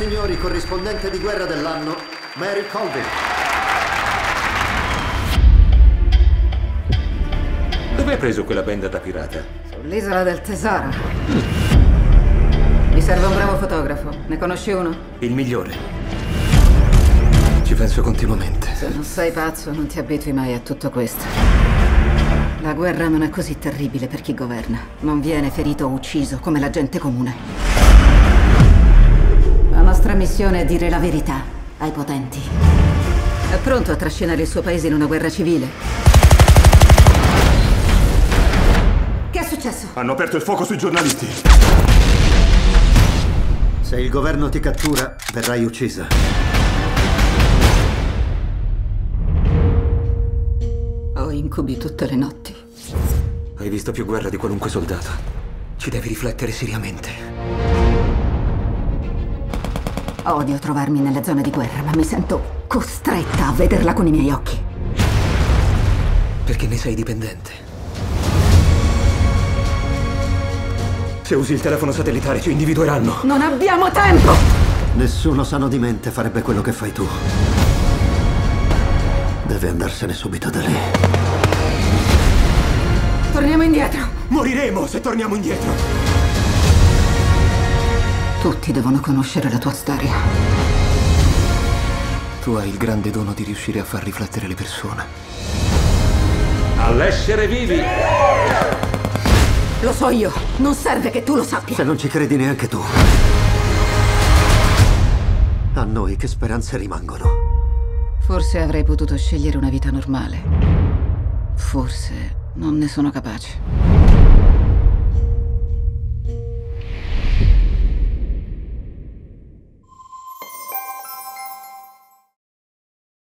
signori, corrispondente di guerra dell'anno, Mary Colvin. Dove hai preso quella benda da pirata? Sull'isola del tesoro. Mi serve un bravo fotografo. Ne conosci uno? Il migliore. Ci penso continuamente. Se non sei pazzo, non ti abitui mai a tutto questo. La guerra non è così terribile per chi governa. Non viene ferito o ucciso come la gente comune. La nostra missione è dire la verità ai potenti. È pronto a trascinare il suo paese in una guerra civile? Che è successo? Hanno aperto il fuoco sui giornalisti. Se il governo ti cattura, verrai uccisa. Ho incubi tutte le notti. Hai visto più guerra di qualunque soldato. Ci devi riflettere seriamente. Odio trovarmi nelle zone di guerra, ma mi sento costretta a vederla con i miei occhi. Perché ne sei dipendente. Se usi il telefono satellitare ci individueranno. Non abbiamo tempo! Nessuno sano di mente farebbe quello che fai tu. Deve andarsene subito da lì. Torniamo indietro. Moriremo se torniamo indietro. Tutti devono conoscere la tua storia. Tu hai il grande dono di riuscire a far riflettere le persone. All'essere vivi! Lo so io, non serve che tu lo sappia. Se non ci credi neanche tu. A noi che speranze rimangono? Forse avrei potuto scegliere una vita normale. Forse non ne sono capace.